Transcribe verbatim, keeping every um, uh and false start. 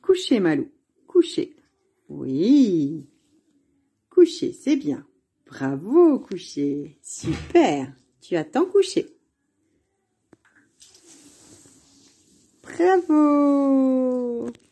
Coucher, Malou. Coucher. Oui. Coucher, c'est bien. Bravo, coucher. Super. Tu as tant couché. Bravo.